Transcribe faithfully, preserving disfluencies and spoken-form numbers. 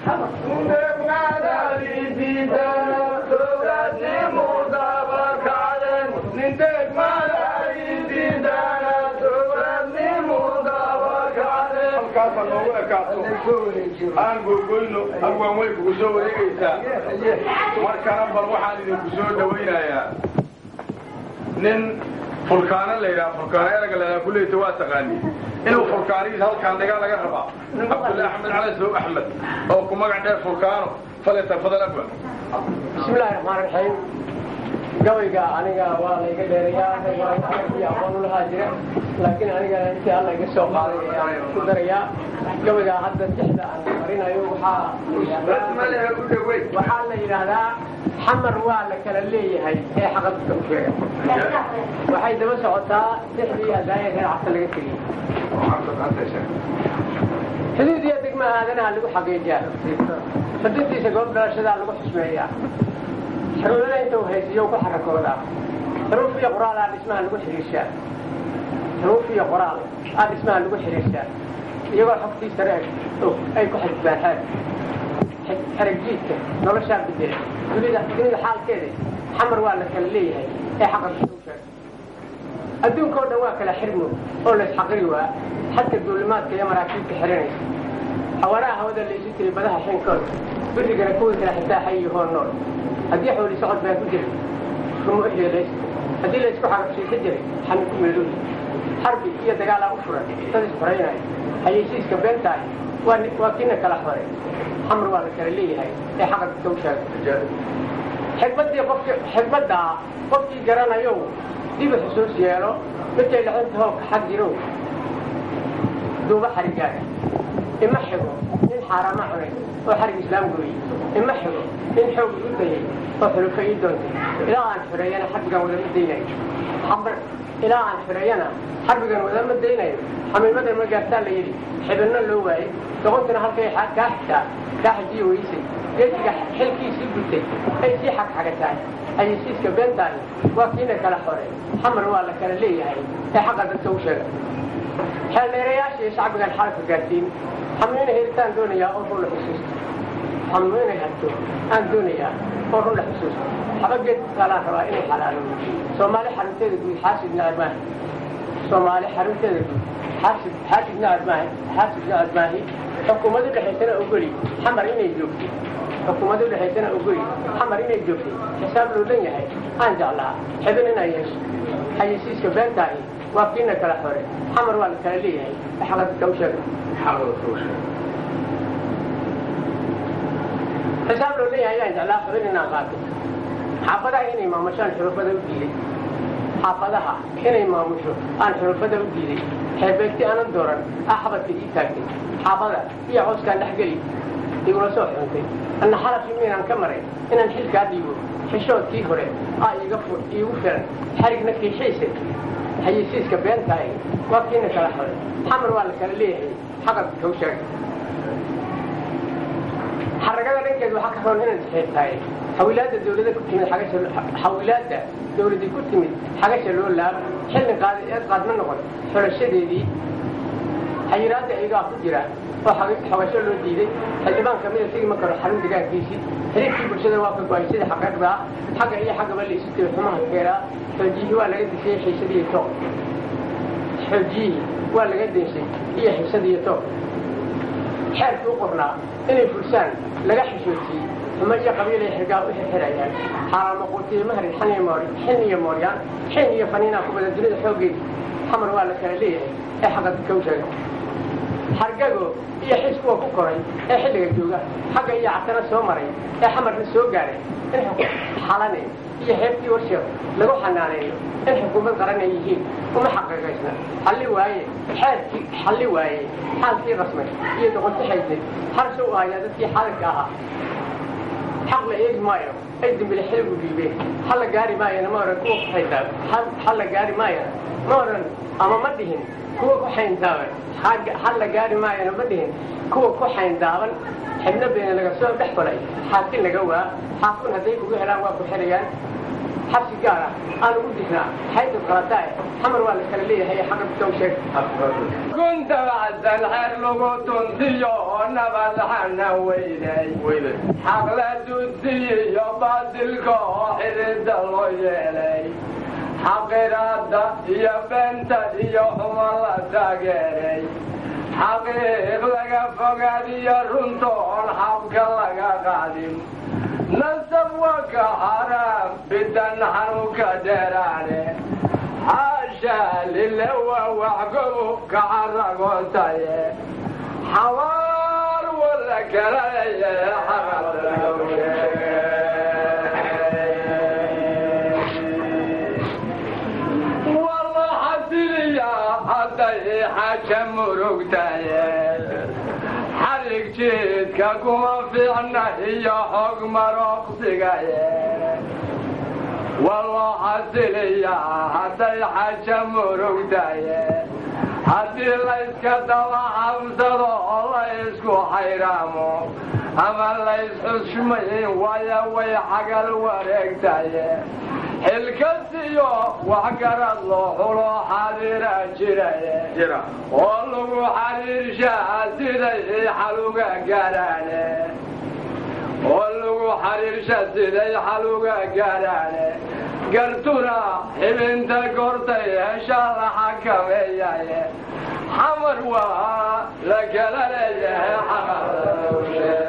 aan gurgulno halkan way ku soo wareegaysaa markana bal waxaan idinku soo dhawaynayaa nin furkaana la yiraahdo furkaana eraga la kuleeyay waa taqaani inuu furkaaniis halkan naga laga rabaa Abdullah Ahmed Cali Soo Ahmed oo ku magac dheer furkaano fale tafadal abwa bismillaahir rahmaanir rahiim gabayga aniga waa la iga dheerayaa waa aqoon u lahaa jira laakiin aniga inta alla iga soo qaaday ayaan ku darayaa gabayga hadda tixda aan marinayo waxa waxaa la yiraahdaa xamar waa la kala leeyahay ee xaqadka u sheegay waxay daba socotaa tixdii hadaayay reer cad laga tagay xuduudiya degma aadanaha lagu xaqiijiyaa xuduudiisa goob dhalashada lagu xusmeeyaa xarunada inta uu haysiyo ku xarakooda xaruf iyo qoraal aan ismaha lagu xiriirshaa xaruf iyo qoraal aan ismaha lagu xiriirshaa iyagoo xogtiisa reer ay ku xidbaan xarajiidka nolosha bedel dunida dunida xaalkeeda xamar waa la kala leeyahay ee xaqadka u sheegay adduunka oo dhan waa kala xirmo oo la isxaqiri waa xadka duulimaadka iyo maraakiibta xiranaysa xawaaraha hawada la isu tiri badaha xinkooda birigana kuwii kala xitaa xay iyo hoon nool haddii xooli socod baa ku jiray rumo ihleelays haddii la isku xarabsiisa jiray xamin ku meeluuyi xarbi iyo dagaalaa u furan dad isxoreynaya hayeysiiska beentahay waa waa kiina kala xoray xamar waa la kala leeyahay ee xaqadka u sheegay xigmadii qofkii xigmaddaa qofkii garanayo dib u xusuus yeelo midkay lacagta hoolka xag jiro duuba xarigaaga ima xigo nin xaaraama cunay oo xarig islaam gooyey ima xigo nin xoog igu dayay oo xulufa ii doontay ilaa aan xureeyana xarbigan wadama daynayo xamar ilaa aan xureeyana xarbigan wadama daynayo xamiimada ma gaartaa la yidhi xibinna loo waayey doqontuna halkay kaa xigtaa kaa xajiyo weysay geesiga xilkiisii gutay ay sii xagxagatahay hayeysiiska beentahay waa kiina kala xoray xamar waa la kala leeyahay ee xaqa dadka u sheegay xeeldeerayaashii shacbigan xalka gaarsiin xamuuna heritaan doonayaa oo run la xusuusto xamuuna harto aan doonayaa oo run la xusuusto xabageed kaalaan rabaa inay xalaalo soomaali xarunteeda guud xaasid nacab maahi soomaali xarunteeda guud xaasid xaasid nacab maahi xaasid nacab maahi xukuumaddu dhexaysana ogoli xamar inay joogto xukuumaddu dhexaysana ogoli xamar inay joogto xisaab loo dhan yahay aan jeclaa xibin inay yeesho hayeysiiska beentaahi waa kiina kala xore xamar waa la kala leeyahay xaqadka u sheegay xisaab loo leeyahay aan jeclaa xibin inaan qaato xaafadaha inay maamushaan xurufada u diiday xaafadaha inay maamusho aan xurufada u diiday xeebeegti aanan dooran ah xabadka ii taagtay xaafada iyo cooskaan dhexgeli igula soo xuntay anna xalafii miinaan ka maray inaan xilkaa dhiibo xishoodkii hore aa iigu filan xarigna kiixaysa hayeysiiska beentahay waa kiina kala xoray xamar waa la kala leeyahay xaqadka u sheegay xaragada dhankeed waxaa ka roon inaad isxeertahay xawilaadda dawladda ku timid xagasha xawilaadda dawladii ku timid xagasha loo laab xilli qaad eed qaadma noqon xulashadeedii xayiraadda iyagaa ku jira oo xogasho loo diiday xildhibaan kamida tegi ma karo xarun degaankiisii xiriirkii bulshada waa ka go-ay sida xaqeeqda ah xagga iyo xaggaba la isu tiri xumaha keeraa xoojiyihii waa laga dishay xiisadiiyo toog xoojiyihii waa laga denshay iyo xiisadiiyo toog xeerkii u qornaa inay fursaan laga xishootiyey xumo iyo qabiilay xirgaa u xirxirayaan xaaraamaquutiye mahrid xin iyo mooryaan xin iyo faniinaa ku bada dunida xooggeeda xamar waa la kala leeyahay ee xaqadka u sheegay xargago iyo xis kuwa ku koray ee xilliga jooga xagga iyo catana soo maray ee xamarna soo gaaray in xalane iyo xeebtii warsheed lagu xanaaneeyo in xukuumad qaran ay yihiin uma xaqiiqaysna xalli waaye xeerkii xalli waaye xaalkii rasmay iyo doqonti xaysay harsha u hayaa dadkii xaalinka ahaa xaq la eegi maayo ay dembile xiligu dhiibeen hal la gaari maayana ma oran kuwa ku xayntaa hal la gaari maayana ma oran ama ma dhihin kuwa ku xayndaaban hal la gaari maayana ma dhihin kuwa ku xayndaaban xibno beena laga soo dhex falay xaakin laga waa xaakun hadday kugu helaan waa ku xirayaan حبس قارة أنا قلت هنا حيث القرطاء حمر ولا كان لي هي حمر بتوشك كنت بعد الحر لقط تنسيو نبض حنا ويلي ويلي حقلة تنسي يبعد القاهر الدلويلي حقيرة يا بنت يا حمالة تاجري حقيق لك فقد يرنطون حبك لك قادم نسبوك حرام بدن حنوك دراني حاشا لله وعقبك عرقوتاي حوار ولا كلاي حرام والله حسني يا حتى حكم رقتاي حرق جيدك كما في عنا هي حكم رقصقايا والله حسليا حتى حكم رقدايا حتى لا يسكتوا حمسدوا الله يسكو حيرامو أما لا يسحشمي ويا ويا حق الورقتايا الكسيو وحقر الله ولو حرير جرايا جرا ولو حرير شاسيدي حلوقا قراني ولو حرير شاسيدي حلوقا قراني قرتنا حبنت قرتي ان شاء الله حكمي حمر وا لك لا حمر